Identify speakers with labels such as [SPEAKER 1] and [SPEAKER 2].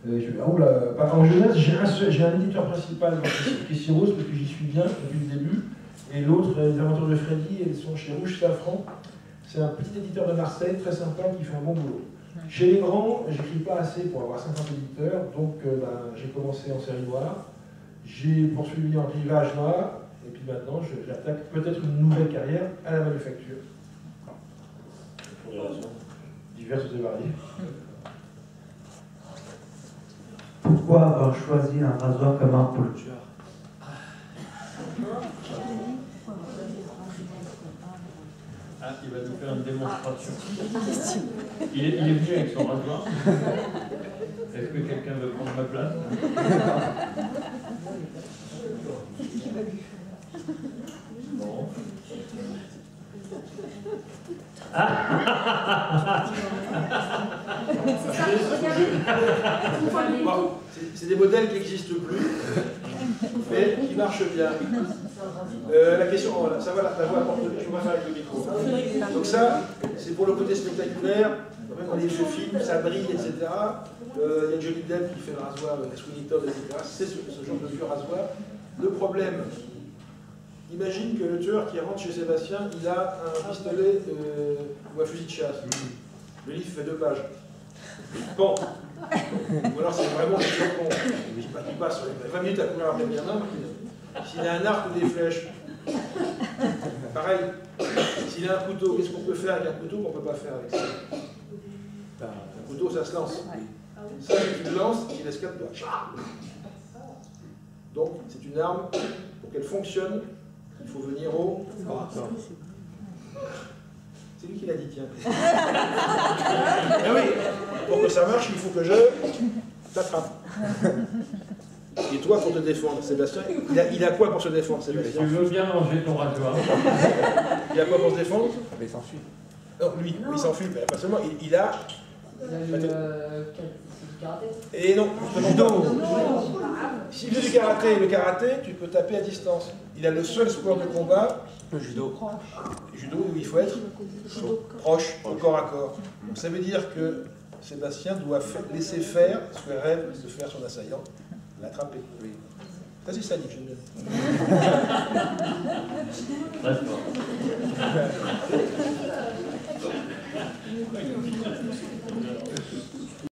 [SPEAKER 1] En jeunesse, j'ai un éditeur principal qui est Cyrus, parce que j'y suis bien depuis le début. Et l'autre, Les Aventures de Freddy, elles sont chez Rouge Safran. C'est un petit éditeur de Marseille, très sympa, qui fait un bon boulot. Chez les grands, j'écris pas assez pour avoir 50 éditeurs, donc j'ai commencé en série noire. J'ai poursuivi en rivage noir, et puis maintenant, j'attaque peut-être une nouvelle carrière à la manufacture. Pour des raisons diverses et variées.
[SPEAKER 2] Pourquoi avoir choisi un rasoir comme ampoule?
[SPEAKER 3] Ah, il va nous faire une démonstration. Il est venu avec son rasoir. Est-ce que quelqu'un veut prendre ma place? Bon.
[SPEAKER 1] C'est des modèles qui n'existent plus, mais qui marchent bien. La question, voilà, ça va la voix porte, je vais faire avec le micro. Donc ça, c'est pour le côté spectaculaire. Quand les vieux films, ça brille, etc. Il y a Johnny Depp qui fait le rasoir, Sweeney Todd, etc. C'est ce genre de vieux rasoir. Le problème, imagine que le tueur qui rentre chez Sébastien, il a un pistolet ou un fusil de chasse. Le livre fait 2 pages. Bon. Ou alors c'est vraiment le tueur con. Il passe 20 minutes à courir après le gamin. S'il a un arc ou des flèches, pareil. S'il a un couteau, qu'est-ce qu'on peut faire avec un couteau qu'on ne peut pas faire avec ça? Un couteau, ça se lance. Ça, c'est une lance qui laisse 4 doigts. Donc, c'est une arme, pour qu'elle fonctionne, il faut venir au... C'est lui qui l'a dit, tiens. Mais oui, pour que ça marche, il faut que je t'attrape. Et toi, pour te défendre, Sébastien, il a quoi pour se défendre, Sébastien?
[SPEAKER 3] Tu veux bien manger ton rasoir?
[SPEAKER 1] Il a quoi pour se défendre?
[SPEAKER 4] Mais il s'enfuit.
[SPEAKER 1] Non, lui, il s'enfuit, mais pas seulement, il a...
[SPEAKER 5] du karaté.
[SPEAKER 1] Et non, s'il fait du karaté, le karaté, tu peux taper à distance. Il a le seul sport de combat,
[SPEAKER 4] Le judo.
[SPEAKER 1] le judo, où il faut être proche, au corps à corps. Donc ça veut dire que Sébastien doit laisser faire ce que rêve de faire son assaillant, l'attraper. Oui. Ça c'est sadique, je le
[SPEAKER 3] Très fort.